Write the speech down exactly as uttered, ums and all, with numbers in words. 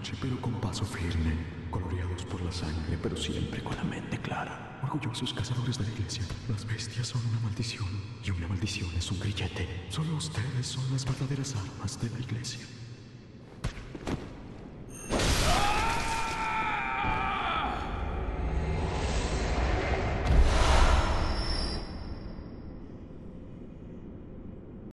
noche, pero con paso firme. Coloreados por la sangre, pero siempre con la mente clara. Orgullosos cazadores de la iglesia. Las bestias son una maldición, y una maldición es un grillete. Solo ustedes son las verdaderas armas de la iglesia.